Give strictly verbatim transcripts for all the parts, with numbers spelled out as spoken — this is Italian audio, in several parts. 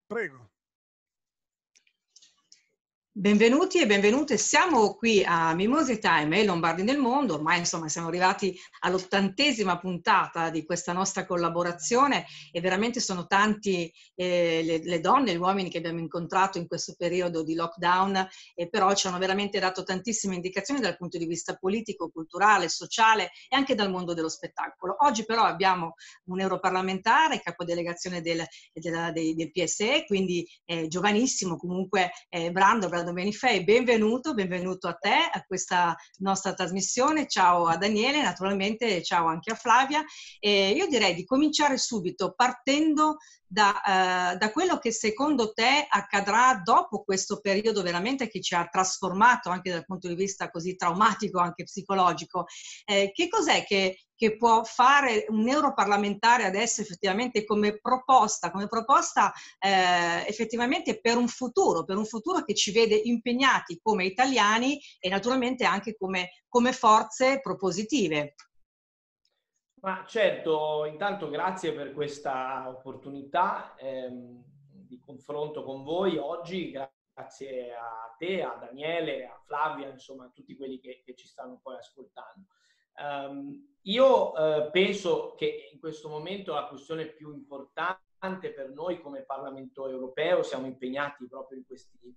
Prego. Benvenuti e benvenute, siamo qui a Mimosi Time e Lombardi nel Mondo, ormai insomma siamo arrivati all'ottantesima puntata di questa nostra collaborazione e veramente sono tanti eh, le, le donne e gli uomini che abbiamo incontrato in questo periodo di lockdown e però ci hanno veramente dato tantissime indicazioni dal punto di vista politico, culturale, sociale e anche dal mondo dello spettacolo. Oggi però abbiamo un europarlamentare, capodelegazione del, del, del, del P S E, quindi eh, giovanissimo comunque, eh, Brando, Brando Benifei, benvenuto, benvenuto a te, a questa nostra trasmissione. Ciao a Daniele, naturalmente, ciao anche a Flavia. E io direi di cominciare subito partendo da, uh, da quello che secondo te accadrà dopo questo periodo veramente che ci ha trasformato anche dal punto di vista così traumatico, anche psicologico. Eh, che cos'è che, che può fare un europarlamentare adesso effettivamente come proposta, come proposta eh, effettivamente per un futuro, per un futuro che ci vede impegnati come italiani e naturalmente anche come, come forze propositive? Ma certo, intanto grazie per questa opportunità ehm, di confronto con voi oggi, grazie a te, a Daniele, a Flavia, insomma a tutti quelli che, che ci stanno poi ascoltando. Um, io eh, penso che in questo momento la questione più importante per noi come Parlamento europeo, siamo impegnati proprio in questi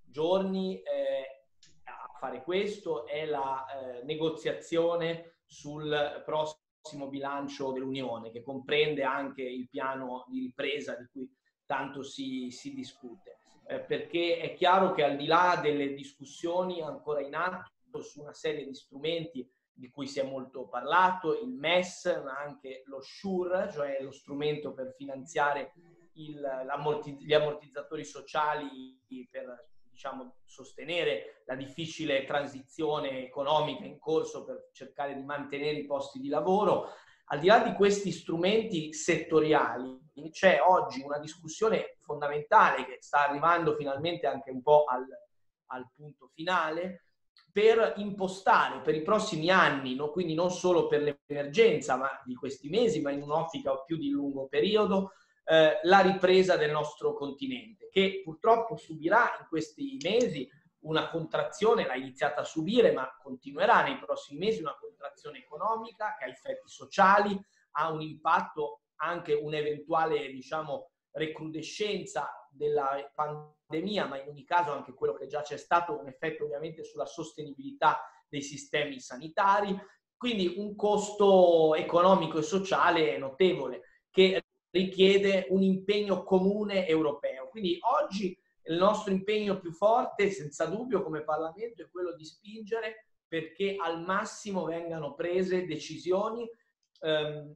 giorni eh, a fare questo, è la eh, negoziazione sul prossimo bilancio dell'Unione, che comprende anche il piano di ripresa di cui tanto si, si discute. Eh, perché è chiaro che al di là delle discussioni ancora in atto su una serie di strumenti di cui si è molto parlato, il M E S, ma anche lo SURE, cioè lo strumento per finanziare il, gli ammortizzatori sociali per, diciamo, sostenere la difficile transizione economica in corso per cercare di mantenere i posti di lavoro. Al di là di questi strumenti settoriali, c'è oggi una discussione fondamentale che sta arrivando finalmente anche un po' al, al punto finale, per impostare per i prossimi anni, no? Quindi non solo per l'emergenza ma di questi mesi, ma in un'ottica più di lungo periodo, eh, la ripresa del nostro continente, che purtroppo subirà in questi mesi una contrazione, l'ha iniziata a subire, ma continuerà nei prossimi mesi, una contrazione economica che ha effetti sociali, ha un impatto anche un'eventuale, diciamo, recrudescenza della pandemia, ma in ogni caso anche quello che già c'è stato, un effetto ovviamente sulla sostenibilità dei sistemi sanitari, quindi un costo economico e sociale notevole che richiede un impegno comune europeo. Quindi oggi il nostro impegno più forte, senza dubbio, come Parlamento è quello di spingere perché al massimo vengano prese decisioni ehm,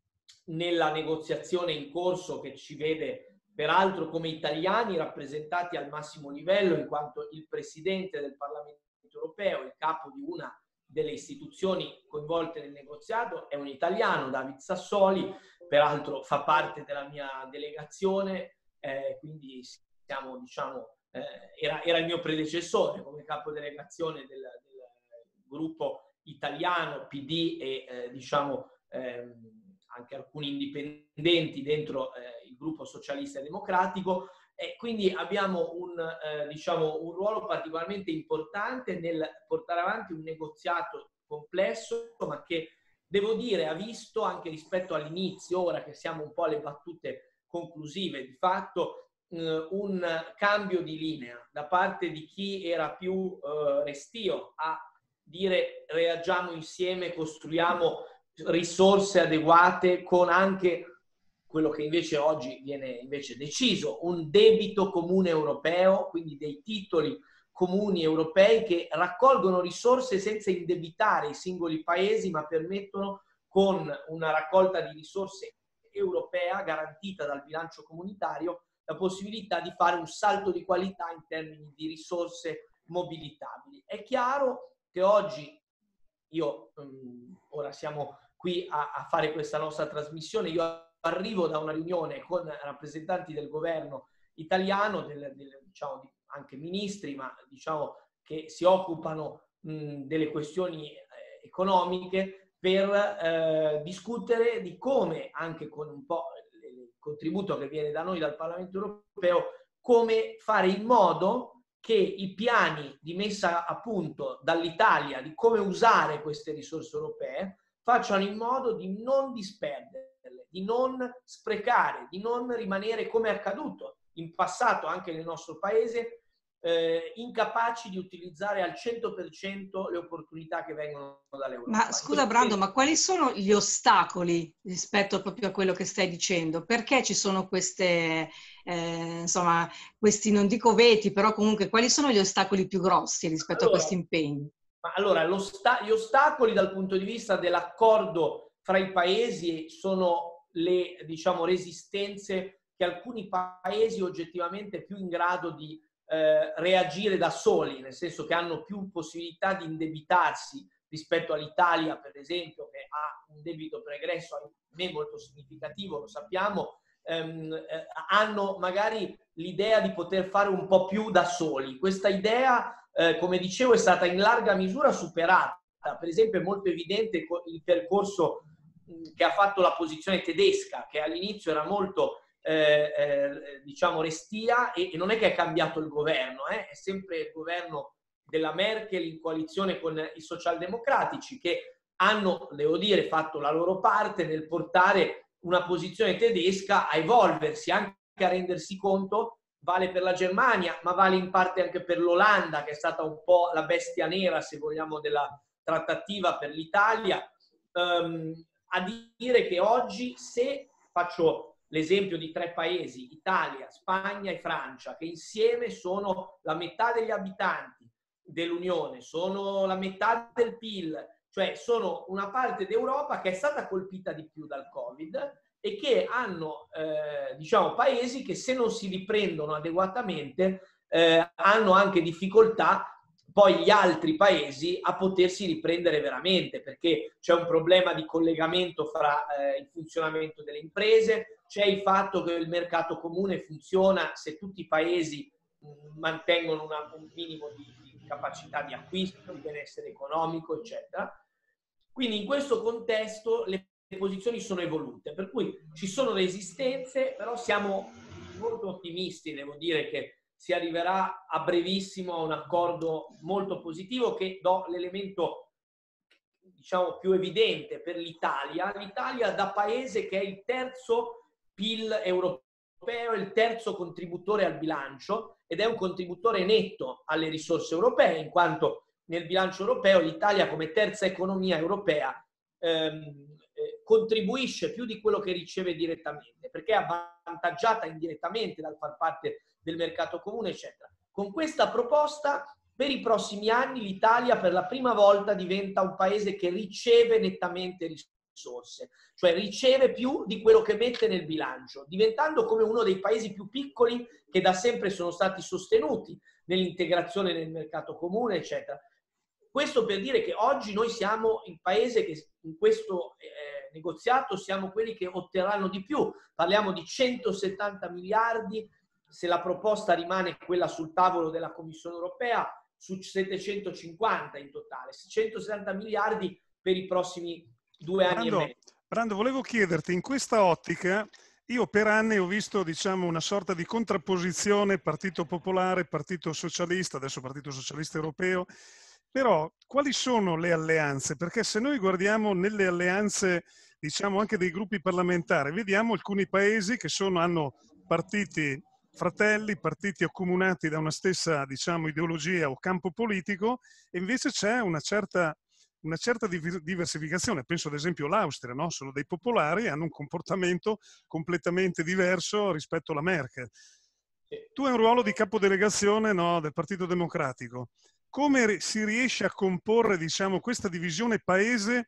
nella negoziazione in corso che ci vede peraltro come italiani rappresentati al massimo livello, in quanto il Presidente del Parlamento europeo, il capo di una delle istituzioni coinvolte nel negoziato, è un italiano, David Sassoli, peraltro fa parte della mia delegazione, eh, quindi siamo, diciamo, eh, era, era il mio predecessore come capodelegazione del, del gruppo italiano P D e eh, diciamo ehm, anche alcuni indipendenti dentro eh, il gruppo socialista e democratico, e quindi abbiamo un, eh, diciamo, un ruolo particolarmente importante nel portare avanti un negoziato complesso, ma che devo dire ha visto anche rispetto all'inizio, ora che siamo un po' alle battute conclusive, di fatto eh, un cambio di linea da parte di chi era più eh, restio a dire reagiamo insieme, costruiamo risorse adeguate con anche quello che invece oggi viene invece deciso, un debito comune europeo, quindi dei titoli comuni europei che raccolgono risorse senza indebitare i singoli paesi, ma permettono con una raccolta di risorse europea garantita dal bilancio comunitario la possibilità di fare un salto di qualità in termini di risorse mobilitabili. È chiaro che oggi io um, ora siamo qui a, a fare questa nostra trasmissione, io arrivo da una riunione con rappresentanti del governo italiano, del, del, diciamo, anche ministri, ma diciamo che si occupano mh, delle questioni eh, economiche per eh, discutere di come, anche con un po' le contributo che viene da noi, dal Parlamento europeo, come fare in modo che i piani di messa a punto dall'Italia di come usare queste risorse europee facciano in modo di non disperderle, di non sprecare, di non rimanere, come è accaduto in passato anche nel nostro paese, eh, incapaci di utilizzare al cento per cento le opportunità che vengono dall'Europa. Ma scusa Brando, ma quali sono gli ostacoli rispetto proprio a quello che stai dicendo? Perché ci sono queste, eh, insomma, questi, non dico veti, però comunque quali sono gli ostacoli più grossi rispetto allora, a questi impegni? Ma allora, lo sta- gli ostacoli dal punto di vista dell'accordo fra i paesi sono le, diciamo, resistenze che alcuni paesi oggettivamente più in grado di eh, reagire da soli, nel senso che hanno più possibilità di indebitarsi rispetto all'Italia, per esempio, che ha un debito pregresso, ahimè, molto significativo, lo sappiamo, ehm, eh, hanno magari l'idea di poter fare un po' più da soli. Questa idea, eh, come dicevo, è stata in larga misura superata. Per esempio è molto evidente il percorso che ha fatto la posizione tedesca, che all'inizio era molto eh, eh, diciamo restia, e, e non è che è cambiato il governo, eh? È sempre il governo della Merkel in coalizione con i socialdemocratici, che hanno, devo dire, fatto la loro parte nel portare una posizione tedesca a evolversi, anche a rendersi conto. Vale per la Germania, ma vale in parte anche per l'Olanda, che è stata un po' la bestia nera, se vogliamo, della trattativa per l'Italia, um, a dire che oggi, se faccio l'esempio di tre paesi, Italia, Spagna e Francia, che insieme sono la metà degli abitanti dell'Unione, sono la metà del P I L, cioè sono una parte d'Europa che è stata colpita di più dal Covid, e che hanno, eh, diciamo, paesi che, se non si riprendono adeguatamente, eh, hanno anche difficoltà poi gli altri paesi a potersi riprendere veramente, perché c'è un problema di collegamento fra eh, il funzionamento delle imprese, c'è il fatto che il mercato comune funziona se tutti i paesi mh, mantengono una, un minimo di, di capacità di acquisto, di benessere economico, eccetera. Quindi in questo contesto le le posizioni sono evolute, per cui ci sono resistenze, però siamo molto ottimisti, devo dire che si arriverà a brevissimo a un accordo molto positivo, che do l'elemento, diciamo, più evidente per l'Italia. L'Italia, da paese che è il terzo P I L europeo, il terzo contributore al bilancio, ed è un contributore netto alle risorse europee, in quanto nel bilancio europeo l'Italia, come terza economia europea, ehm, contribuisce più di quello che riceve direttamente, perché è avvantaggiata indirettamente dal far parte del mercato comune, eccetera. Con questa proposta, per i prossimi anni, l'Italia per la prima volta diventa un paese che riceve nettamente risorse, cioè riceve più di quello che mette nel bilancio, diventando come uno dei paesi più piccoli che da sempre sono stati sostenuti nell'integrazione nel mercato comune, eccetera. Questo per dire che oggi noi siamo il paese che in questo eh, negoziato siamo quelli che otterranno di più. Parliamo di centosettanta miliardi, se la proposta rimane quella sul tavolo della Commissione europea, su settecentocinquanta in totale, centosettanta miliardi per i prossimi due anni Brando, e mezzo. Brando, volevo chiederti, in questa ottica, io per anni ho visto, diciamo, una sorta di contrapposizione Partito Popolare, Partito Socialista, adesso Partito Socialista Europeo. Però quali sono le alleanze? Perché se noi guardiamo nelle alleanze, diciamo, anche dei gruppi parlamentari, vediamo alcuni paesi che sono, hanno partiti fratelli, partiti accomunati da una stessa, diciamo, ideologia o campo politico, e invece c'è una certa, una certa diversificazione. Penso ad esempio all'Austria, no? Sono dei popolari, hanno un comportamento completamente diverso rispetto alla Merkel. Tu hai un ruolo di capodelegazione, no, del Partito Democratico. Come si riesce a comporre, diciamo, questa divisione paese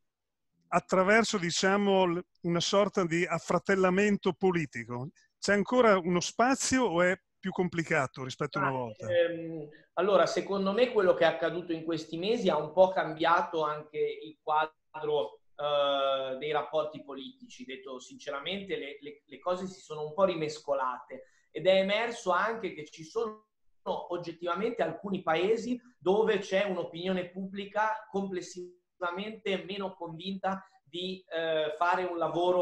attraverso, diciamo, una sorta di affratellamento politico? C'è ancora uno spazio o è più complicato rispetto a una volta? Ehm, allora, secondo me quello che è accaduto in questi mesi ha un po' cambiato anche il quadro eh, dei rapporti politici. Detto sinceramente, le, le, le cose si sono un po' rimescolate, ed è emerso anche che ci sono oggettivamente alcuni paesi dove c'è un'opinione pubblica complessivamente meno convinta di eh, fare un lavoro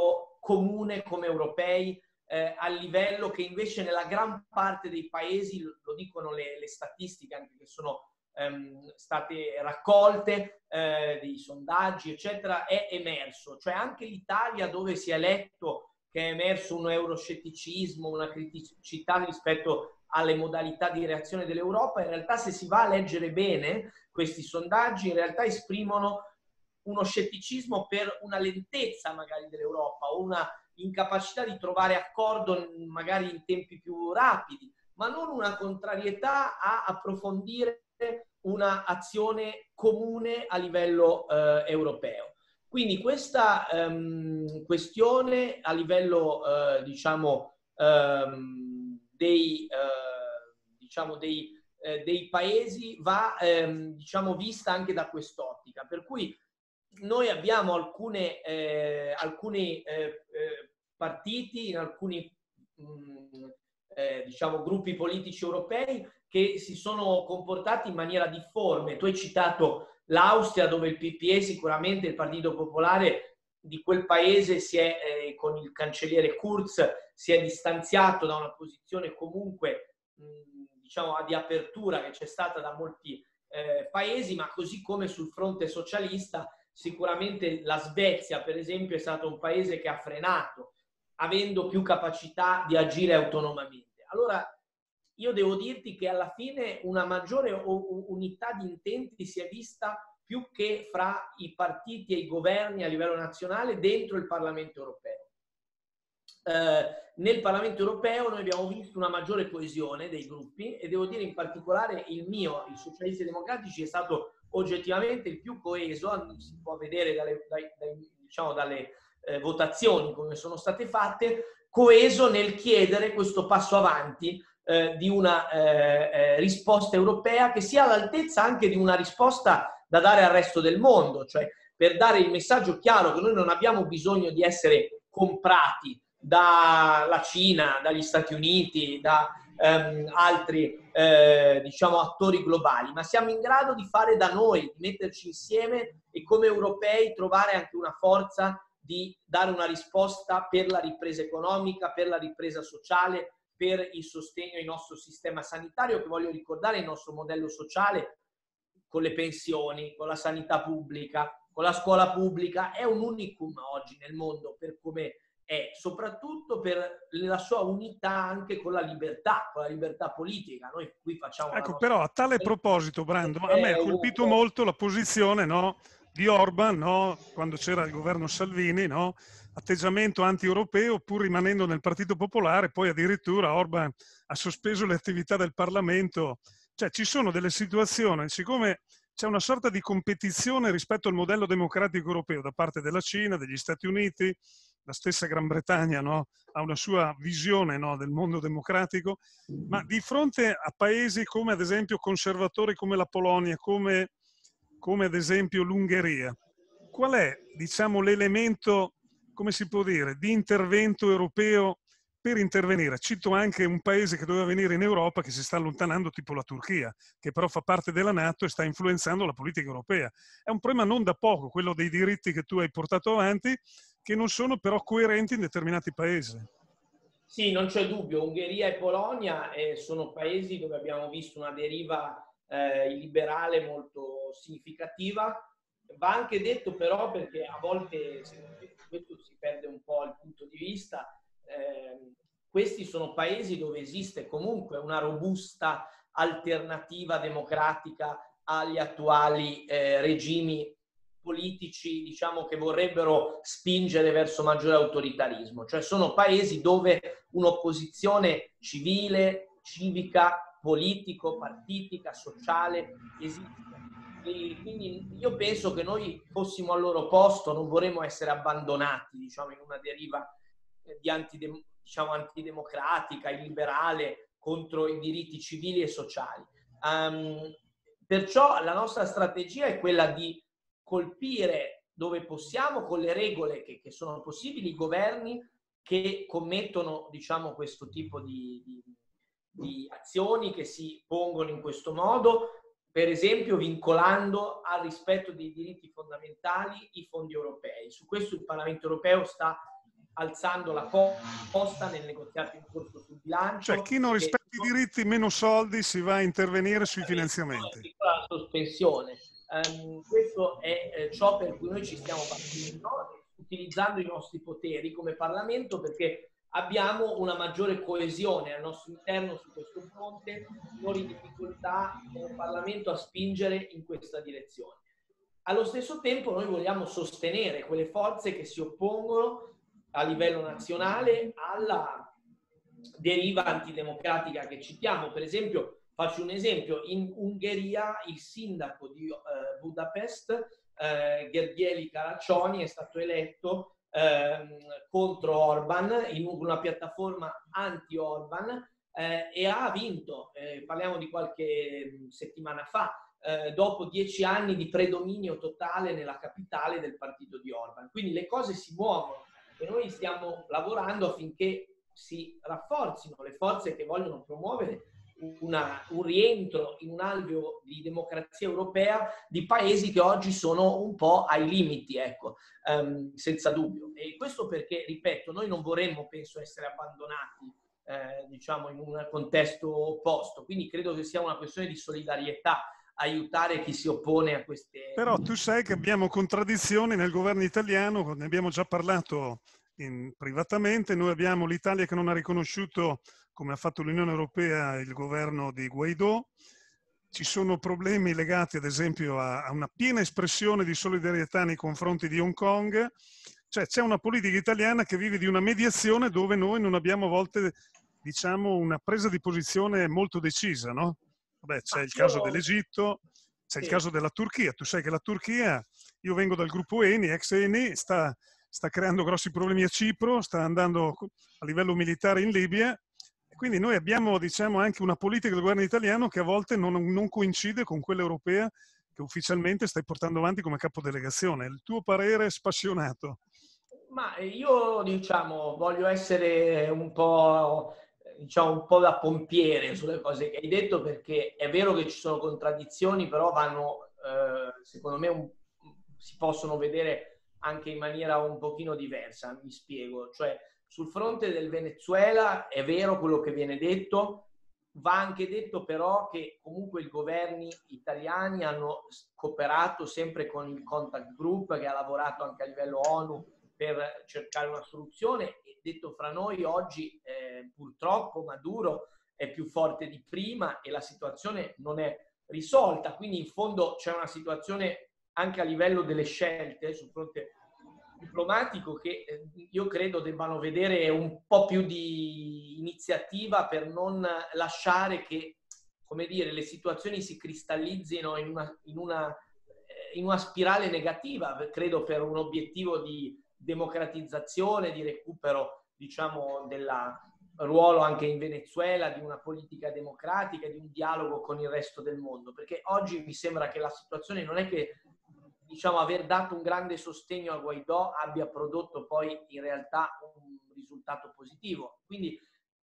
comune come europei, eh, a livello che invece nella gran parte dei paesi, lo dicono le, le statistiche anche che sono ehm, state raccolte, eh, dei sondaggi, eccetera, è emerso. Cioè anche l'Italia, dove si è letto che è emerso un euroscetticismo, una criticità rispetto alle modalità di reazione dell'Europa, in realtà se si va a leggere bene questi sondaggi, in realtà esprimono uno scetticismo per una lentezza magari dell'Europa o una incapacità di trovare accordo magari in tempi più rapidi, ma non una contrarietà a approfondire una azione comune a livello eh, europeo. Quindi questa ehm, questione a livello eh, diciamo ehm, dei eh, diciamo dei, eh, dei paesi va ehm, diciamo vista anche da quest'ottica, per cui noi abbiamo alcune, eh, alcuni eh, eh, partiti in alcuni mh, eh, diciamo gruppi politici europei che si sono comportati in maniera difforme. Tu hai citato l'Austria, dove il P P E, sicuramente il Partito Popolare di quel paese, si è, eh, con il cancelliere Kurz, si è distanziato da una posizione comunque mh, diciamo di apertura che c'è stata da molti eh, paesi, ma così come sul fronte socialista sicuramente la Svezia, per esempio, è stato un paese che ha frenato, avendo più capacità di agire autonomamente. Allora, io devo dirti che alla fine una maggiore unità di intenti si è vista più che fra i partiti e i governi a livello nazionale dentro il Parlamento europeo. Eh, nel Parlamento europeo noi abbiamo visto una maggiore coesione dei gruppi e devo dire in particolare il mio, i Socialisti Democratici, è stato oggettivamente il più coeso, si può vedere dalle, dai, dai, diciamo, dalle eh, votazioni come sono state fatte, coeso nel chiedere questo passo avanti eh, di una eh, eh, risposta europea che sia all'altezza anche di una risposta da dare al resto del mondo, cioè per dare il messaggio chiaro che noi non abbiamo bisogno di essere comprati dalla Cina, dagli Stati Uniti, da ehm, altri eh, diciamo attori globali, ma siamo in grado di fare da noi, di metterci insieme e come europei trovare anche una forza di dare una risposta per la ripresa economica, per la ripresa sociale, per il sostegno al nostro sistema sanitario, che voglio ricordare il nostro modello sociale con le pensioni, con la sanità pubblica, con la scuola pubblica, è un unicum oggi nel mondo per come è, soprattutto per la sua unità anche con la libertà, con la libertà politica. Noi qui facciamo Ecco, nostra... però a tale proposito, Brando, a me ha colpito molto la posizione, no, di Orban, no, quando c'era il governo Salvini, no, atteggiamento anti-europeo pur rimanendo nel Partito Popolare, poi addirittura Orban ha sospeso le attività del Parlamento. Cioè ci sono delle situazioni, siccome c'è una sorta di competizione rispetto al modello democratico europeo da parte della Cina, degli Stati Uniti, la stessa Gran Bretagna, no, ha una sua visione, no, del mondo democratico, ma di fronte a paesi come ad esempio conservatori come la Polonia, come, come ad esempio l'Ungheria, qual è, diciamo, l'elemento, come si può dire, di intervento europeo per intervenire? Cito anche un paese che doveva venire in Europa che si sta allontanando, tipo la Turchia, che però fa parte della NATO e sta influenzando la politica europea. È un problema non da poco, quello dei diritti che tu hai portato avanti, che non sono però coerenti in determinati paesi. Sì, non c'è dubbio. Ungheria e Polonia eh, sono paesi dove abbiamo visto una deriva eh, illiberale molto significativa. Va anche detto però, perché a volte questo si perde un po' il punto di vista, eh, questi sono paesi dove esiste comunque una robusta alternativa democratica agli attuali eh, regimi politici, diciamo, che vorrebbero spingere verso maggiore autoritarismo. Cioè sono paesi dove un'opposizione civile, civica, politico, partitica, sociale esiste. E quindi io penso che noi fossimo al loro posto, non vorremmo essere abbandonati, diciamo, in una deriva di antidem- diciamo, antidemocratica, illiberale, contro i diritti civili e sociali. Um, perciò la nostra strategia è quella di colpire dove possiamo, con le regole che, che sono possibili, i governi che commettono, diciamo, questo tipo di, di, di azioni, che si pongono in questo modo, per esempio vincolando al rispetto dei diritti fondamentali i fondi europei. Su questo il Parlamento europeo sta alzando la posta nel negoziato in corso sul bilancio. Cioè, chi non rispetta i diritti, meno soldi, si va a intervenire sui finanziamenti. La sospensione. Um, questo è eh, ciò per cui noi ci stiamo battendo, utilizzando i nostri poteri come Parlamento, perché abbiamo una maggiore coesione al nostro interno su questo fronte, minori difficoltà come Parlamento a spingere in questa direzione. Allo stesso tempo noi vogliamo sostenere quelle forze che si oppongono a livello nazionale alla deriva antidemocratica che citiamo. Per esempio, faccio un esempio, in Ungheria il sindaco di eh, Budapest, eh, Gergely Caraccioni, è stato eletto eh, contro Orban in una piattaforma anti-Orban eh, e ha vinto, eh, parliamo di qualche settimana fa, eh, dopo dieci anni di predominio totale nella capitale del partito di Orban. Quindi le cose si muovono e noi stiamo lavorando affinché si rafforzino le forze che vogliono promuovere una, un rientro in un alveo di democrazia europea di paesi che oggi sono un po' ai limiti, ecco, um, senza dubbio. E questo perché, ripeto, noi non vorremmo, penso, essere abbandonati, eh, diciamo, in un contesto opposto. Quindi credo che sia una questione di solidarietà, aiutare chi si oppone a queste... Però tu sai che abbiamo contraddizioni nel governo italiano, ne abbiamo già parlato in, privatamente. Noi abbiamo l'Italia che non ha riconosciuto, come ha fatto l'Unione Europea, il governo di Guaidó. Ci sono problemi legati ad esempio a, a una piena espressione di solidarietà nei confronti di Hong Kong. Cioè c'è una politica italiana che vive di una mediazione dove noi non abbiamo a volte, diciamo, una presa di posizione molto decisa, no? Vabbè, c'è il caso dell'Egitto, c'è il caso della Turchia. Tu sai che la Turchia, io vengo dal gruppo Eni, ex Eni, sta, sta creando grossi problemi a Cipro, sta andando a livello militare in Libia. E quindi noi abbiamo, diciamo, anche una politica del governo italiano che a volte non, non coincide con quella europea che ufficialmente stai portando avanti come capodelegazione. Il tuo parere è spassionato. Ma io, diciamo, voglio essere un po'... diciamo un po' da pompiere sulle cose che hai detto, perché è vero che ci sono contraddizioni, però vanno, eh, secondo me, un, si possono vedere anche in maniera un pochino diversa. Mi spiego, cioè sul fronte del Venezuela è vero quello che viene detto, va anche detto però che comunque i governi italiani hanno cooperato sempre con il contact group che ha lavorato anche a livello ONU per cercare una soluzione. E detto fra noi, oggi eh, purtroppo Maduro è più forte di prima e la situazione non è risolta, quindi in fondo c'è una situazione anche a livello delle scelte sul fronte diplomatico che eh, io credo debbano vedere un po' più di iniziativa per non lasciare che, come dire, le situazioni si cristallizzino in una, in una, eh, in una spirale negativa, credo, per un obiettivo di democratizzazione, di recupero, diciamo, del ruolo anche in Venezuela, di una politica democratica, di un dialogo con il resto del mondo. Perché oggi mi sembra che la situazione non è che, diciamo, aver dato un grande sostegno a Guaidó abbia prodotto poi in realtà un risultato positivo. Quindi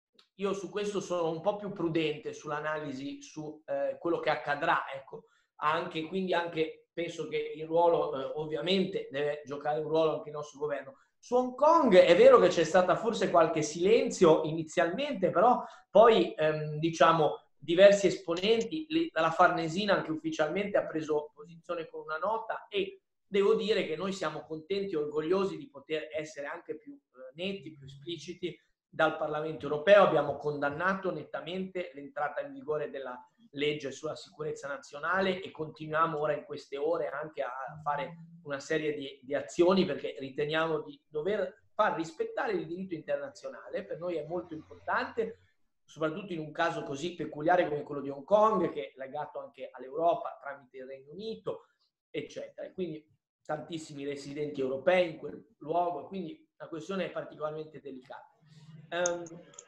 io su questo sono un po' più prudente sull'analisi su eh, quello che accadrà, ecco. Anche, quindi anche penso che il ruolo, eh, ovviamente, deve giocare un ruolo anche il nostro governo. Su Hong Kong è vero che c'è stata forse qualche silenzio inizialmente, però poi, ehm, diciamo, diversi esponenti, la Farnesina anche ufficialmente ha preso posizione con una nota e devo dire che noi siamo contenti e orgogliosi di poter essere anche più eh, netti, più espliciti dal Parlamento europeo. Abbiamo condannato nettamente l'entrata in vigore della legge sulla sicurezza nazionale e continuiamo ora in queste ore anche a fare una serie di, di azioni perché riteniamo di dover far rispettare il diritto internazionale. Per noi è molto importante, soprattutto in un caso così peculiare come quello di Hong Kong, che è legato anche all'Europa tramite il Regno Unito, eccetera. E quindi tantissimi residenti europei in quel luogo, quindi la questione è particolarmente delicata. Um,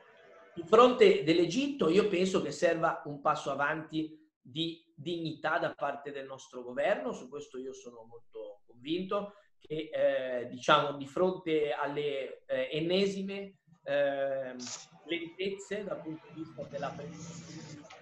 Sul fronte dell'Egitto io penso che serva un passo avanti di dignità da parte del nostro governo, su questo io sono molto convinto, che eh, diciamo di fronte alle eh, ennesime eh, lentezze dal punto di vista della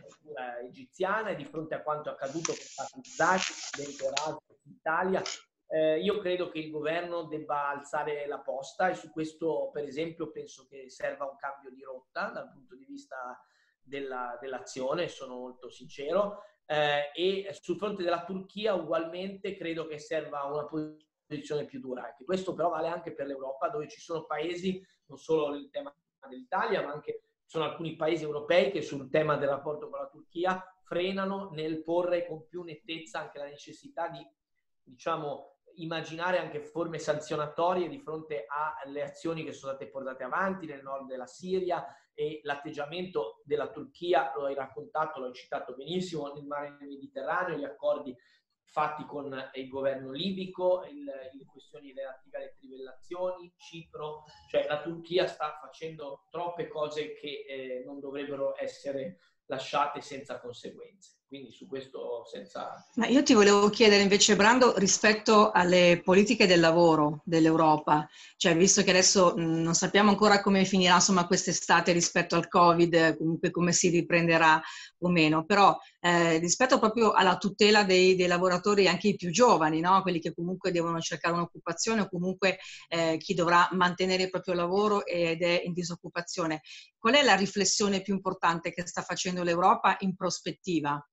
cultura egiziana e di fronte a quanto accaduto con Patrick Zaki, presidente Erasmus in Italia, Eh, io credo che il governo debba alzare la posta e su questo, per esempio, penso che serva un cambio di rotta dal punto di vista della, dell'azione, sono molto sincero. Eh, e sul fronte della Turchia ugualmente credo che serva una posizione più dura. Anche questo però vale anche per l'Europa, dove ci sono paesi, non solo il tema dell'Italia, ma anche ci sono alcuni paesi europei che sul tema del rapporto con la Turchia frenano nel porre con più nettezza anche la necessità di, diciamo, immaginare anche forme sanzionatorie di fronte alle azioni che sono state portate avanti nel nord della Siria, e l'atteggiamento della Turchia, lo hai raccontato, lo hai citato benissimo, nel mare Mediterraneo, gli accordi fatti con il governo libico, il, le questioni relative alle trivellazioni, Cipro, cioè la Turchia sta facendo troppe cose che eh, non dovrebbero essere lasciate senza conseguenze. Quindi su questo senza... Ma io ti volevo chiedere invece, Brando, rispetto alle politiche del lavoro dell'Europa, cioè visto che adesso mh, non sappiamo ancora come finirà insomma quest'estate rispetto al Covid, comunque come si riprenderà o meno, però eh, rispetto proprio alla tutela dei, dei lavoratori, anche i più giovani, no? Quelli che comunque devono cercare un'occupazione o comunque eh, chi dovrà mantenere il proprio lavoro ed è in disoccupazione, qual è la riflessione più importante che sta facendo l'Europa in prospettiva?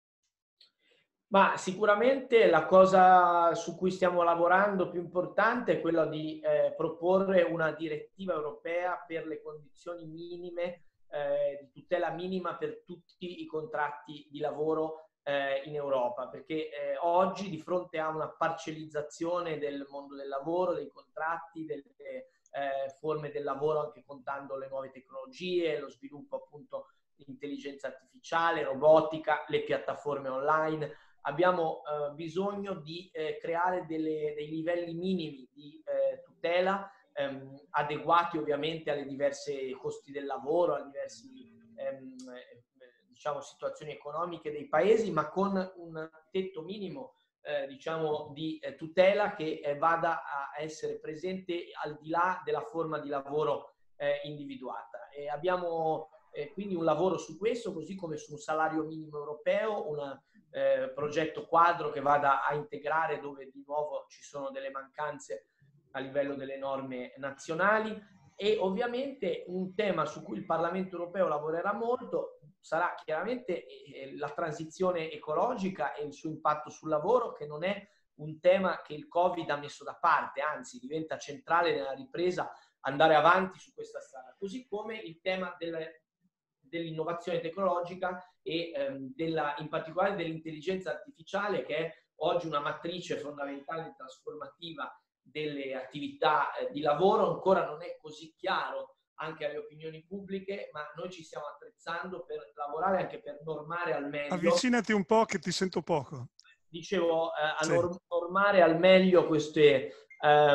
Ma sicuramente la cosa su cui stiamo lavorando più importante è quella di eh, proporre una direttiva europea per le condizioni minime, eh, di tutela minima per tutti i contratti di lavoro eh, in Europa, perché eh, oggi di fronte a una parcellizzazione del mondo del lavoro, dei contratti, delle eh, forme del lavoro, anche contando le nuove tecnologie, lo sviluppo appunto di intelligenza artificiale, robotica, le piattaforme online, abbiamo eh, bisogno di eh, creare delle, dei livelli minimi di eh, tutela ehm, adeguati ovviamente alle diverse costi del lavoro, alle diverse ehm, diciamo, situazioni economiche dei paesi, ma con un tetto minimo eh, diciamo, di eh, tutela che eh, vada a essere presente al di là della forma di lavoro eh, individuata. E abbiamo eh, quindi un lavoro su questo, così come su un salario minimo europeo, una Eh, progetto quadro che vada a integrare, dove di nuovo ci sono delle mancanze a livello delle norme nazionali, e ovviamente un tema su cui il Parlamento europeo lavorerà molto sarà chiaramente eh, la transizione ecologica e il suo impatto sul lavoro, che non è un tema che il Covid ha messo da parte, anzi diventa centrale nella ripresa andare avanti su questa strada, così come il tema delle dell'innovazione tecnologica e ehm, della, in particolare dell'intelligenza artificiale, che è oggi una matrice fondamentale e trasformativa delle attività eh, di lavoro. Ancora non è così chiaro anche alle opinioni pubbliche, ma noi ci stiamo attrezzando per lavorare anche per normare al meglio. Avvicinati un po' che ti sento poco. Dicevo, eh, a sì. normare al meglio queste,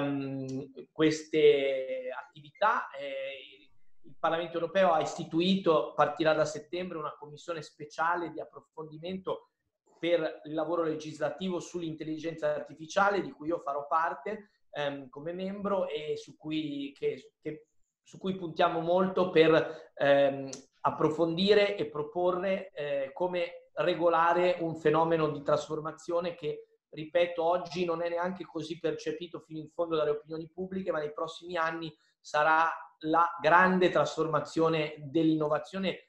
um, queste attività. Eh, il Parlamento europeo ha istituito, partirà da settembre, una commissione speciale di approfondimento per il lavoro legislativo sull'intelligenza artificiale, di cui io farò parte ehm, come membro, e su cui, che, che, su cui puntiamo molto per ehm, approfondire e proporre eh, come regolare un fenomeno di trasformazione che, ripeto, oggi non è neanche così percepito fino in fondo dalle opinioni pubbliche, ma nei prossimi anni sarà la grande trasformazione dell'innovazione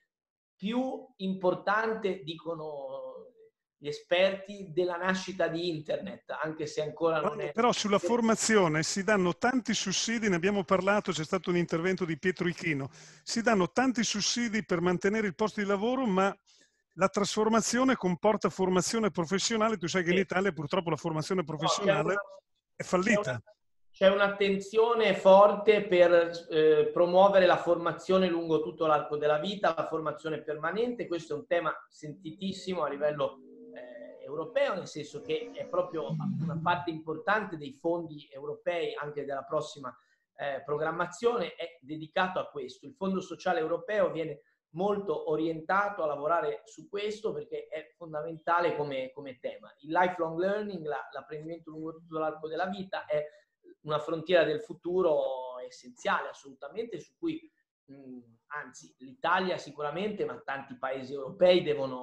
più importante, dicono gli esperti, della nascita di internet, anche se ancora non è... Però sulla formazione si danno tanti sussidi, ne abbiamo parlato, c'è stato un intervento di Pietro Ichino, si danno tanti sussidi per mantenere il posto di lavoro, ma la trasformazione comporta formazione professionale. Tu sai che in Italia purtroppo la formazione professionale no, è fallita. C'è un'attenzione forte per eh, promuovere la formazione lungo tutto l'arco della vita, la formazione permanente. Questo è un tema sentitissimo a livello eh, europeo, nel senso che è proprio una parte importante dei fondi europei, anche della prossima eh, programmazione, è dedicato a questo. Il Fondo Sociale Europeo viene molto orientato a lavorare su questo perché è fondamentale come, come tema. Il lifelong learning, la, l'apprendimento lungo tutto l'arco della vita, è una frontiera del futuro essenziale, assolutamente, su cui mh, anzi l'Italia sicuramente, ma tanti paesi europei devono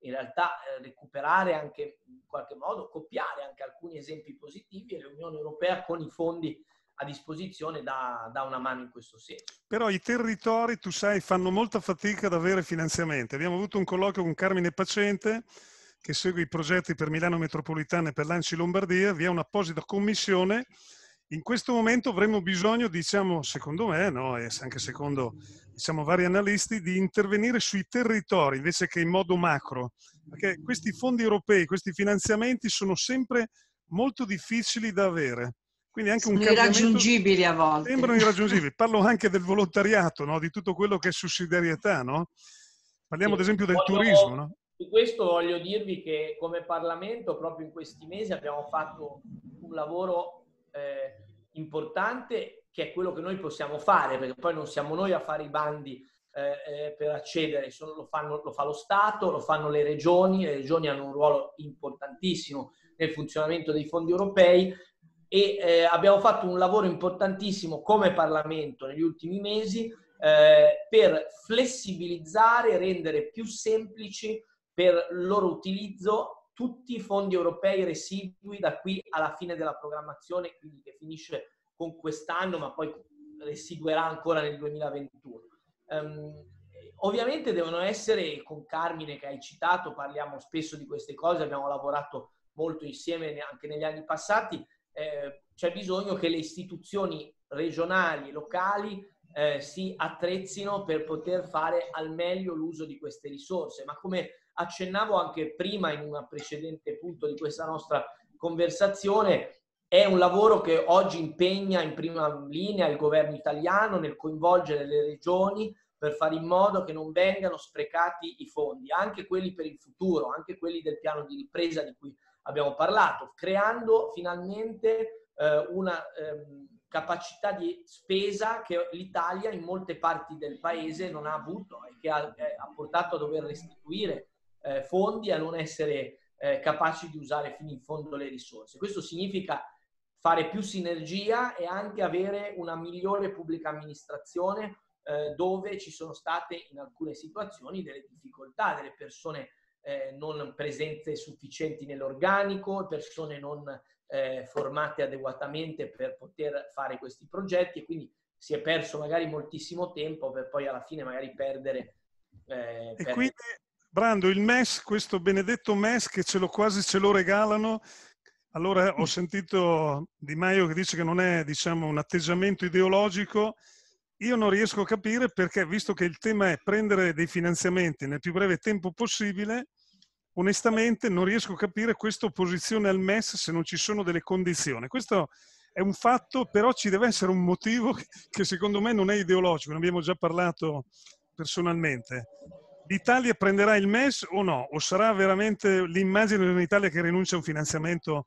in realtà eh, recuperare anche in qualche modo, copiare anche alcuni esempi positivi, e l'Unione Europea con i fondi a disposizione dà, dà una mano in questo senso. Però i territori, tu sai, fanno molta fatica ad avere finanziamenti. Abbiamo avuto un colloquio con Carmine Pacente, che segue i progetti per Milano Metropolitana e per l'A N C I Lombardia, vi è un'apposita commissione. In questo momento avremmo bisogno, diciamo, secondo me, no, e anche secondo diciamo, vari analisti, di intervenire sui territori invece che in modo macro, perché questi fondi europei, questi finanziamenti sono sempre molto difficili da avere. Quindi anche sono un cambiamento irraggiungibili a volte. Sembrano irraggiungibili. Parlo anche del volontariato, no? Di tutto quello che è sussidiarietà, no? Parliamo Sì. ad esempio del Voglio, turismo, no? Su questo voglio dirvi che come Parlamento proprio in questi mesi abbiamo fatto un lavoro eh, importante, che è quello che noi possiamo fare, perché poi non siamo noi a fare i bandi eh, eh, per accedere, sono, lo, fanno, lo fa lo Stato, lo fanno le regioni, le regioni hanno un ruolo importantissimo nel funzionamento dei fondi europei, e eh, abbiamo fatto un lavoro importantissimo come Parlamento negli ultimi mesi eh, per flessibilizzare e rendere più semplici per il loro utilizzo tutti i fondi europei residui da qui alla fine della programmazione, quindi che finisce con quest'anno, ma poi residuerà ancora nel duemilaventuno. Um, ovviamente devono essere, con Carmine che hai citato, parliamo spesso di queste cose, abbiamo lavorato molto insieme anche negli anni passati. Eh, c'è bisogno che le istituzioni regionali e locali eh, si attrezzino per poter fare al meglio l'uso di queste risorse, ma come accennavo anche prima in un precedente punto di questa nostra conversazione, è un lavoro che oggi impegna in prima linea il governo italiano nel coinvolgere le regioni per fare in modo che non vengano sprecati i fondi, anche quelli per il futuro, anche quelli del piano di ripresa di cui abbiamo parlato, creando finalmente eh, una ehm, capacità di spesa che l'Italia in molte parti del paese non ha avuto e che ha, eh, ha portato a dover restituire eh, fondi e a non essere eh, capaci di usare fino in fondo le risorse. Questo significa fare più sinergia e anche avere una migliore pubblica amministrazione eh, dove ci sono state in alcune situazioni delle difficoltà, delle persone Eh, non presenze sufficienti nell'organico, persone non eh, formate adeguatamente per poter fare questi progetti, e quindi si è perso magari moltissimo tempo per poi alla fine magari perdere. Eh, e perdere. quindi, Brando, il M E S, questo benedetto M E S che ce lo quasi ce lo regalano. Allora ho sentito Di Maio che dice che non è, diciamo, un atteggiamento ideologico. Io non riesco a capire perché, visto che il tema è prendere dei finanziamenti nel più breve tempo possibile, onestamente non riesco a capire questa opposizione al M E S se non ci sono delle condizioni. Questo è un fatto, però ci deve essere un motivo che secondo me non è ideologico, ne abbiamo già parlato personalmente. L'Italia prenderà il M E S o no? O sarà veramente l'immagine di un'Italia che rinuncia a un finanziamento?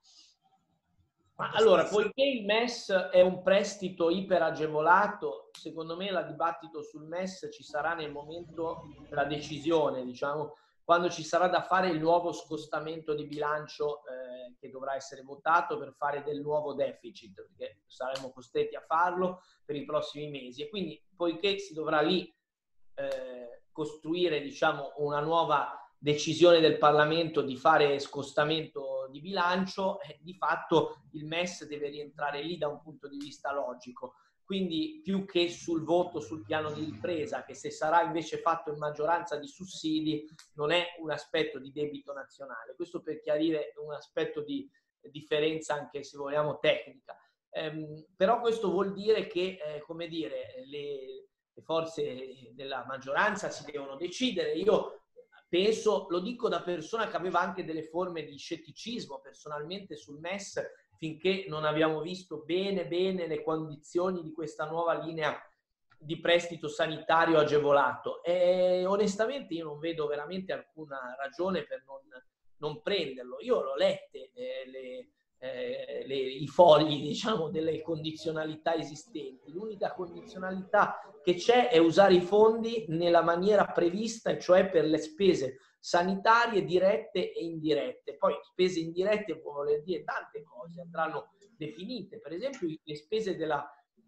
Ma allora, poiché il M E S è un prestito iperagevolato, secondo me il dibattito sul M E S ci sarà nel momento della decisione, diciamo, quando ci sarà da fare il nuovo scostamento di bilancio eh, che dovrà essere votato per fare del nuovo deficit, perché saremo costretti a farlo per i prossimi mesi. E quindi, poiché si dovrà lì eh, costruire, diciamo, una nuova decisione del Parlamento di fare scostamento di bilancio, eh, di fatto il M E S deve rientrare lì da un punto di vista logico. Quindi più che sul voto sul piano di ripresa, che se sarà invece fatto in maggioranza di sussidi, non è un aspetto di debito nazionale. Questo per chiarire un aspetto di differenza anche, se vogliamo, tecnica. Ehm, però questo vuol dire che, eh, come dire, le, le forze della maggioranza si devono decidere. Io penso, lo dico da persona che aveva anche delle forme di scetticismo personalmente sul M E S, finché non abbiamo visto bene bene le condizioni di questa nuova linea di prestito sanitario agevolato. E onestamente io non vedo veramente alcuna ragione per non, non prenderlo. Io l'ho lette eh, le, eh, le, i fogli, diciamo, delle condizionalità esistenti. L'unica condizionalità che c'è è usare i fondi nella maniera prevista, e cioè per le spese sanitarie dirette e indirette. Poi spese indirette può voler dire tante cose, andranno definite. Per esempio le spese della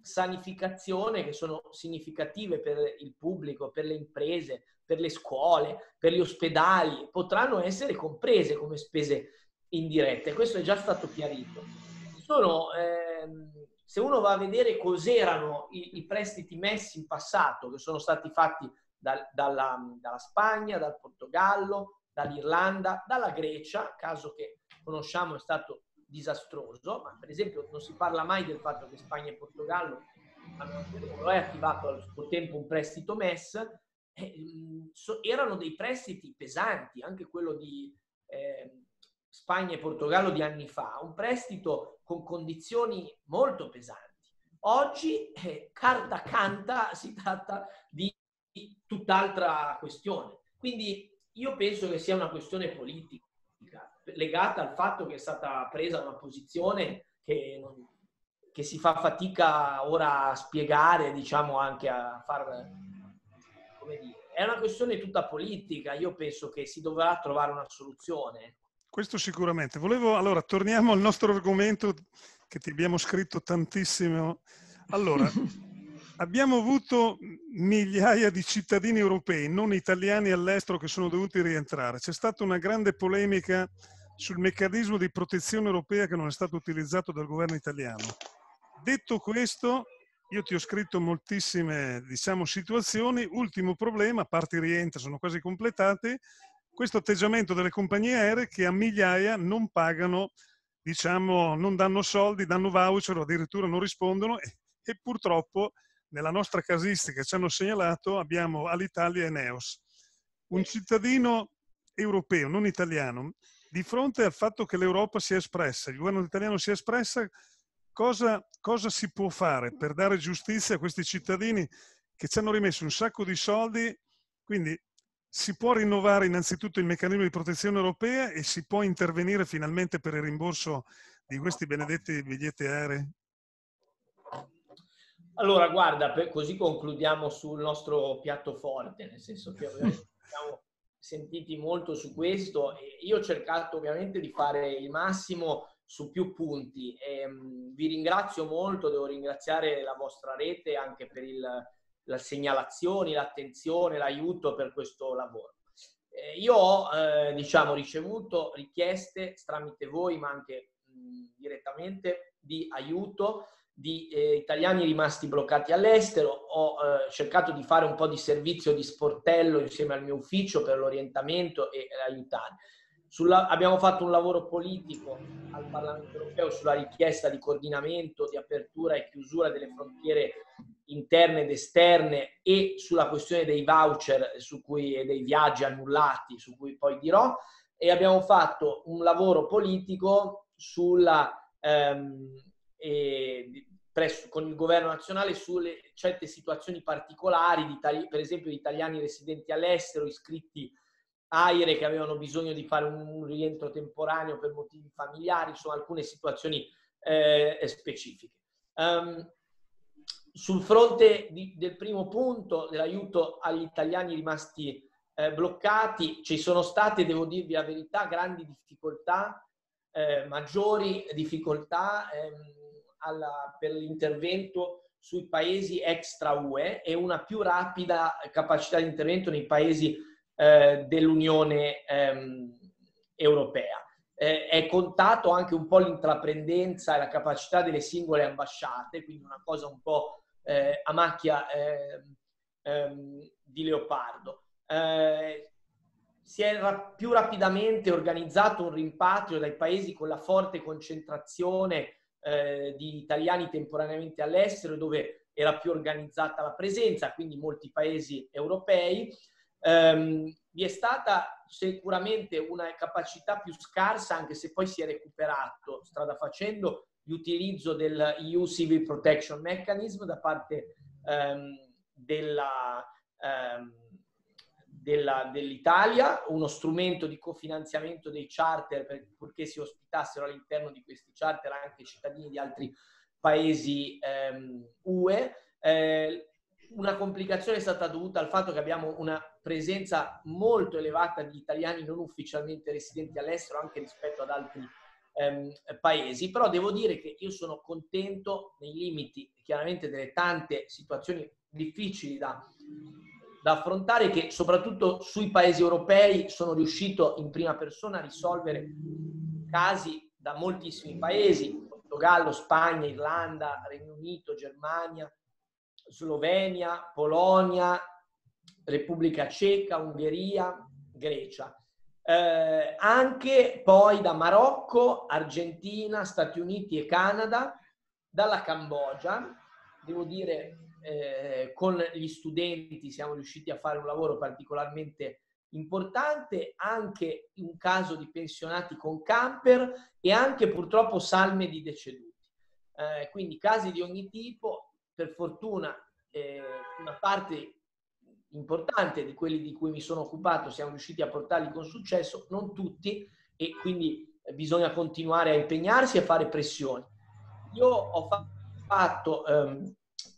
sanificazione che sono significative per il pubblico, per le imprese, per le scuole, per gli ospedali, potranno essere comprese come spese indirette. Questo è già stato chiarito. Sono, ehm, se uno va a vedere cos'erano i, i prestiti messi in passato, che sono stati fatti dal, dalla, dalla Spagna, dal Portogallo, dall'Irlanda, dalla Grecia, caso che conosciamo è stato disastroso, ma per esempio non si parla mai del fatto che Spagna e Portogallo hanno anche attivato al suo tempo un prestito M E S, eh, so, erano dei prestiti pesanti, anche quello di eh, Spagna e Portogallo di anni fa, un prestito con condizioni molto pesanti. Oggi, eh, carta canta, si tratta di tutt'altra questione. Quindi io penso che sia una questione politica, legata al fatto che è stata presa una posizione che, non, che si fa fatica ora a spiegare, diciamo anche a far, come dire, è una questione tutta politica. Io penso che si dovrà trovare una soluzione. Questo sicuramente. Volevo, allora, torniamo al nostro argomento che ti abbiamo scritto tantissimo. Allora, abbiamo avuto migliaia di cittadini europei, non italiani, all'estero che sono dovuti rientrare. C'è stata una grande polemica sul meccanismo di protezione europea che non è stato utilizzato dal governo italiano. Detto questo, io ti ho scritto moltissime, diciamo, situazioni. Ultimo problema, a parte i rientri sono quasi completati, questo atteggiamento delle compagnie aeree che a migliaia non pagano, diciamo, non danno soldi, danno voucher o addirittura non rispondono e, e purtroppo nella nostra casistica ci hanno segnalato abbiamo Alitalia e Neos. Un cittadino europeo, non italiano, di fronte al fatto che l'Europa si è espressa, il governo italiano si è espressa, cosa, cosa si può fare per dare giustizia a questi cittadini che ci hanno rimesso un sacco di soldi? Quindi si può rinnovare innanzitutto il meccanismo di protezione europea e si può intervenire finalmente per il rimborso di questi benedetti biglietti aerei? Allora, guarda, per, così concludiamo sul nostro piatto forte, nel senso che ovviamente siamo sentiti molto su questo e io ho cercato ovviamente di fare il massimo su più punti. E, mh, vi ringrazio molto, devo ringraziare la vostra rete anche per il, le segnalazioni, l'attenzione, l'aiuto per questo lavoro. Eh, io ho eh, diciamo, ricevuto richieste tramite voi, ma anche mh, direttamente, di aiuto di eh, italiani rimasti bloccati all'estero. Ho eh, cercato di fare un po' di servizio di sportello insieme al mio ufficio per l'orientamento e eh, aiutare. Sulla, abbiamo fatto un lavoro politico al Parlamento europeo sulla richiesta di coordinamento, di apertura e chiusura delle frontiere interne ed esterne e sulla questione dei voucher su cui, e dei viaggi annullati, su cui poi dirò, e abbiamo fatto un lavoro politico sulla ehm, e, presso, con il governo nazionale sulle certe situazioni particolari, di, per esempio di italiani residenti all'estero, iscritti AIRE che avevano bisogno di fare un rientro temporaneo per motivi familiari, insomma alcune situazioni eh, specifiche. Um, sul fronte di, del primo punto, dell'aiuto agli italiani rimasti eh, bloccati, ci sono state, devo dirvi la verità, grandi difficoltà, eh, maggiori difficoltà ehm, alla, per l'intervento sui paesi extra U E e una più rapida capacità di intervento nei paesi eh, dell'Unione ehm, Europea. Eh, è contato anche un po' l'intraprendenza e la capacità delle singole ambasciate, quindi una cosa un po' eh, a macchia eh, ehm, di leopardo. Eh, si è ra- più rapidamente organizzato un rimpatrio dai paesi con la forte concentrazione eh, di italiani temporaneamente all'estero, dove era più organizzata la presenza, quindi molti paesi europei. Um, vi è stata sicuramente una capacità più scarsa, anche se poi si è recuperato strada facendo, l'utilizzo del E U Civil Protection Mechanism da parte um, della, um, della, dell'Italia, uno strumento di cofinanziamento dei charter per, purché si ospitassero all'interno di questi charter anche cittadini di altri paesi U E. Eh, Una complicazione è stata dovuta al fatto che abbiamo una presenza molto elevata di italiani non ufficialmente residenti all'estero anche rispetto ad altri ehm, paesi. Però devo dire che io sono contento, nei limiti chiaramente delle tante situazioni difficili da, da affrontare, che soprattutto sui paesi europei sono riuscito in prima persona a risolvere casi da moltissimi paesi: Portogallo, Spagna, Irlanda, Regno Unito, Germania, Slovenia, Polonia, Repubblica Ceca, Ungheria, Grecia. Eh, anche poi da Marocco, Argentina, Stati Uniti e Canada, dalla Cambogia. Devo dire, eh, con gli studenti siamo riusciti a fare un lavoro particolarmente importante, anche un caso di pensionati con camper e anche purtroppo salme di deceduti. Eh, quindi casi di ogni tipo. Per fortuna eh, una parte importante di quelli di cui mi sono occupato siamo riusciti a portarli con successo, non tutti, e quindi eh, bisogna continuare a impegnarsi e a fare pressioni. Io ho fatto ehm,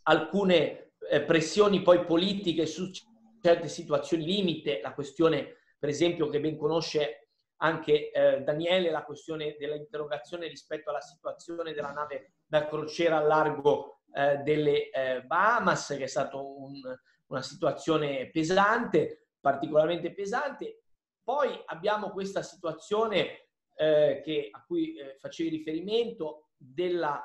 alcune eh, pressioni poi politiche su certe situazioni limite, la questione per esempio che ben conosce anche eh, Daniele, la questione dell'interrogazione rispetto alla situazione della nave da crociera al largo eh, delle eh, Bahamas, che è stata un, una situazione pesante, particolarmente pesante. Poi abbiamo questa situazione eh, che, a cui eh, facevi riferimento, della,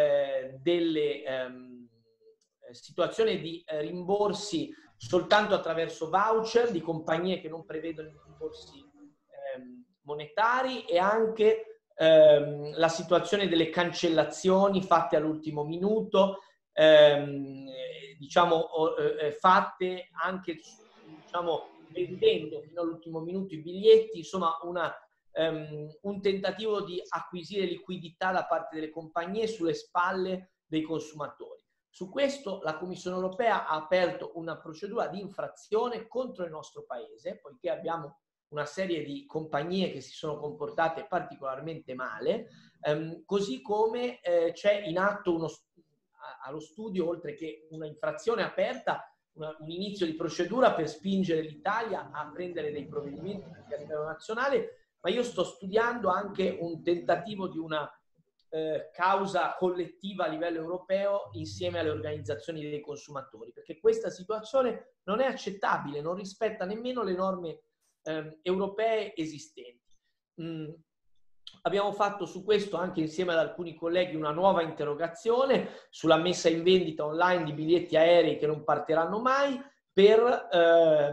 eh, delle ehm, situazioni di eh, rimborsi soltanto attraverso voucher di compagnie che non prevedono rimborsi ehm, monetari, e anche ehm, la situazione delle cancellazioni fatte all'ultimo minuto, ehm, diciamo eh, fatte anche, diciamo, vendendo fino all'ultimo minuto i biglietti, insomma una, um, un tentativo di acquisire liquidità da parte delle compagnie sulle spalle dei consumatori. Su questo la Commissione europea ha aperto una procedura di infrazione contro il nostro paese, poiché abbiamo una serie di compagnie che si sono comportate particolarmente male, ehm, così come eh, c'è in atto uno, allo studio, oltre che una infrazione aperta, una, un inizio di procedura per spingere l'Italia a prendere dei provvedimenti anche a livello nazionale, ma io sto studiando anche un tentativo di una Eh, causa collettiva a livello europeo insieme alle organizzazioni dei consumatori, perché questa situazione non è accettabile, non rispetta nemmeno le norme eh, europee esistenti. Mm. Abbiamo fatto su questo anche insieme ad alcuni colleghi una nuova interrogazione sulla messa in vendita online di biglietti aerei che non partiranno mai, per eh,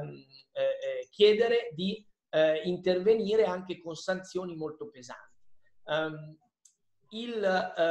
eh, chiedere di eh, intervenire anche con sanzioni molto pesanti. Um, Il,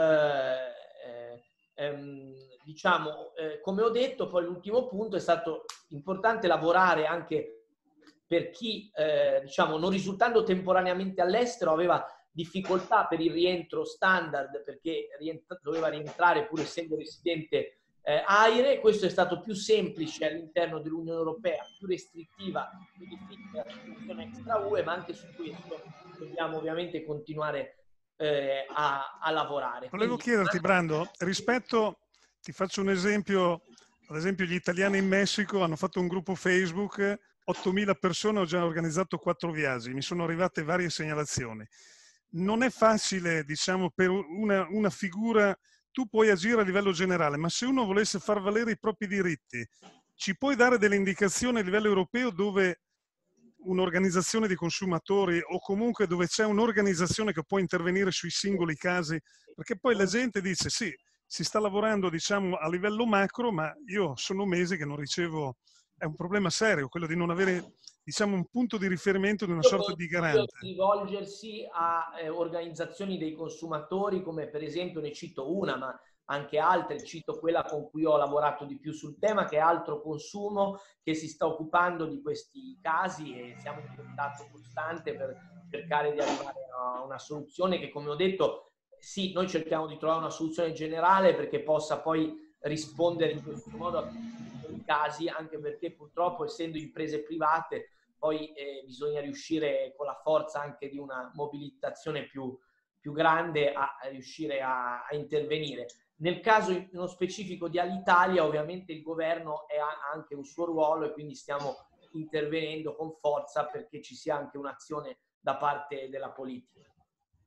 eh, ehm, diciamo, eh, come ho detto, poi l'ultimo punto, è stato importante lavorare anche per chi, eh, diciamo, non risultando temporaneamente all'estero, aveva difficoltà per il rientro standard, perché rientra- doveva rientrare pur essendo residente eh, AIRE. Questo è stato più semplice all'interno dell'Unione Europea, più restrittiva, più difficile la situazione extra U E, ma anche su questo dobbiamo ovviamente continuare Eh, a, a lavorare. Volevo Quindi, chiederti, Brando, rispetto, ti faccio un esempio, ad esempio gli italiani in Messico hanno fatto un gruppo Facebook, ottomila persone, ho già organizzato quattro viaggi, mi sono arrivate varie segnalazioni. Non è facile, diciamo, per una, una figura, tu puoi agire a livello generale, ma se uno volesse far valere i propri diritti, ci puoi dare delle indicazioni a livello europeo dove un'organizzazione di consumatori, o comunque dove c'è un'organizzazione che può intervenire sui singoli casi? Perché poi la gente dice sì, si sta lavorando, diciamo, a livello macro, ma io sono mesi che non ricevo, è un problema serio quello di non avere, diciamo, un punto di riferimento di una io sorta di consiglio garante. di rivolgersi a eh, organizzazioni dei consumatori, come per esempio, ne cito una, ma anche altre, cito quella con cui ho lavorato di più sul tema, che è Altro Consumo, che si sta occupando di questi casi, e siamo in contatto costante per cercare di arrivare a una soluzione che, come ho detto, sì, noi cerchiamo di trovare una soluzione generale perché possa poi rispondere in questo modo a tutti i casi, anche perché purtroppo, essendo imprese private, poi eh, bisogna riuscire, con la forza anche di una mobilitazione più, più grande, a, a riuscire a, a intervenire. Nel caso nello specifico di Alitalia, ovviamente il governo è, ha anche un suo ruolo, e quindi stiamo intervenendo con forza perché ci sia anche un'azione da parte della politica.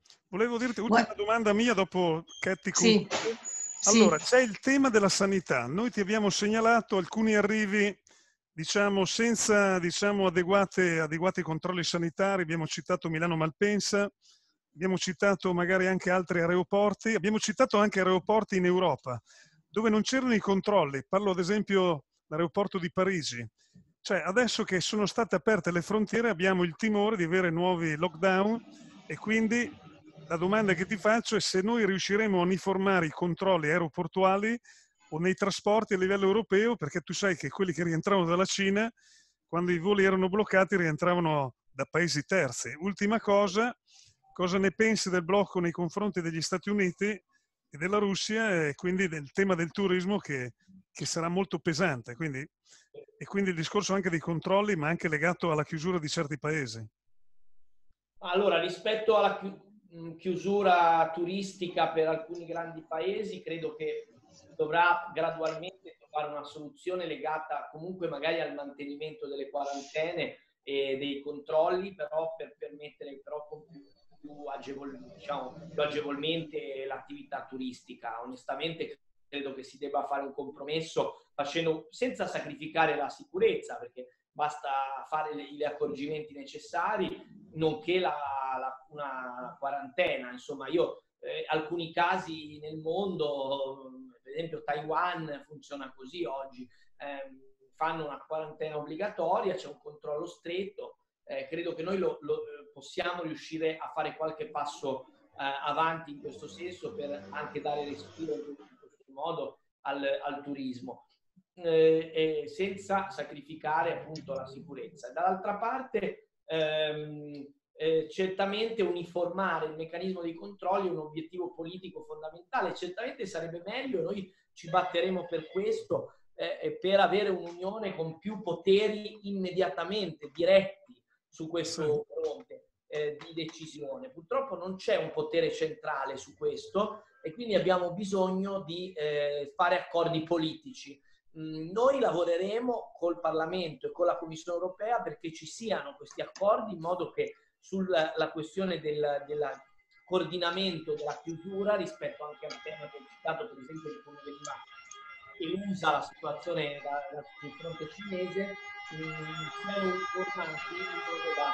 Volevo dirti, ultima domanda mia dopo Ketty. Sì. Allora, Sì. c'è il tema della sanità. Noi ti abbiamo segnalato alcuni arrivi, diciamo, senza diciamo, adeguate, adeguati controlli sanitari. Abbiamo citato Milano Malpensa, abbiamo citato magari anche altri aeroporti, abbiamo citato anche aeroporti in Europa, dove non c'erano i controlli. Parlo ad esempio dell'aeroporto di Parigi. Cioè, adesso che sono state aperte le frontiere abbiamo il timore di avere nuovi lockdown e quindi la domanda che ti faccio è se noi riusciremo a uniformare i controlli aeroportuali o nei trasporti a livello europeo, perché tu sai che quelli che rientravano dalla Cina, quando i voli erano bloccati, rientravano da paesi terzi. Ultima cosa, cosa ne pensi del blocco nei confronti degli Stati Uniti e della Russia e quindi del tema del turismo che, che sarà molto pesante? Quindi, e quindi il discorso anche dei controlli, ma anche legato alla chiusura di certi paesi. Allora, rispetto alla chiusura turistica per alcuni grandi paesi, credo che dovrà gradualmente trovare una soluzione legata comunque magari al mantenimento delle quarantene e dei controlli, però per permettere però con più, più, agevol, diciamo, più agevolmente l'attività turistica. Onestamente credo che si debba fare un compromesso facendo, senza sacrificare la sicurezza, perché basta fare gli accorgimenti necessari, nonché la, la, una quarantena. Insomma, io eh, alcuni casi nel mondo, per esempio Taiwan funziona così oggi, eh, fanno una quarantena obbligatoria, c'è un controllo stretto, eh, credo che noi lo, lo, possiamo riuscire a fare qualche passo eh, avanti in questo senso per anche dare respiro in questo modo al, al turismo. Eh, eh, senza sacrificare appunto la sicurezza. Dall'altra parte ehm, eh, certamente uniformare il meccanismo dei controlli è un obiettivo politico fondamentale, certamente sarebbe meglio, noi ci batteremo per questo, eh, per avere un'unione con più poteri immediatamente diretti su questo fronte eh, di decisione. Purtroppo non c'è un potere centrale su questo e quindi abbiamo bisogno di eh, fare accordi politici. Noi lavoreremo col Parlamento e con la Commissione europea perché ci siano questi accordi in modo che sulla la questione del, del coordinamento della chiusura rispetto anche al tema che ho citato, per esempio di come veniva elusa la situazione da, da, sul fronte cinese, siano informati in modo da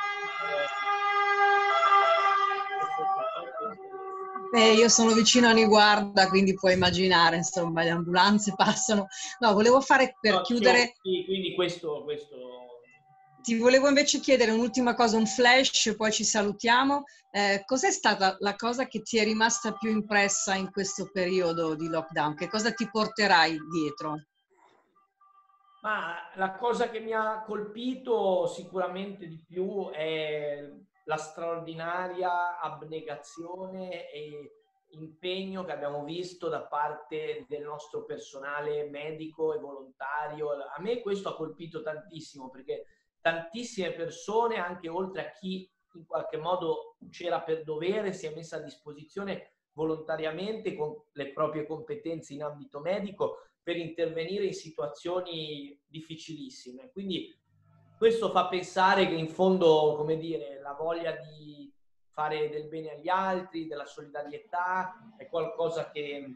Eh, io sono vicino a Niguarda, quindi puoi immaginare, insomma, le ambulanze passano. No, volevo fare per no, chiudere... Sì, quindi questo, questo... Ti volevo invece chiedere un'ultima cosa, un flash, poi ci salutiamo. Eh, cos'è stata la cosa che ti è rimasta più impressa in questo periodo di lockdown? Che cosa ti porterai dietro? Ma la cosa che mi ha colpito sicuramente di più è la straordinaria abnegazione e impegno che abbiamo visto da parte del nostro personale medico e volontario. A me questo ha colpito tantissimo perché tantissime persone, anche oltre a chi in qualche modo c'era per dovere, si è messa a disposizione volontariamente con le proprie competenze in ambito medico per intervenire in situazioni difficilissime. Quindi questo fa pensare che in fondo, come dire, la voglia di fare del bene agli altri, della solidarietà, è qualcosa che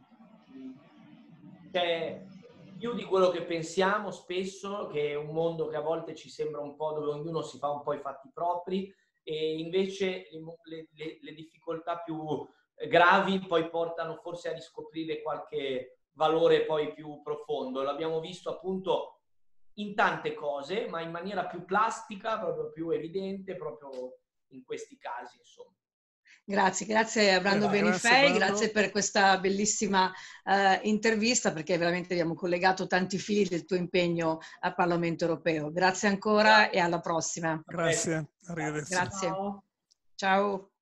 c'è più di quello che pensiamo spesso, che è un mondo che a volte ci sembra un po' dove ognuno si fa un po' i fatti propri e invece le, le, le difficoltà più gravi poi portano forse a riscoprire qualche valore poi più profondo. L'abbiamo visto appunto in tante cose, ma in maniera più plastica, proprio più evidente, proprio in questi casi, insomma. Grazie, grazie a Brando Grazie, Benifei, Brando. grazie per questa bellissima uh, intervista perché veramente abbiamo collegato tanti fili del tuo impegno al Parlamento europeo. Grazie ancora e alla prossima. Grazie, arrivederci. Grazie. Ciao.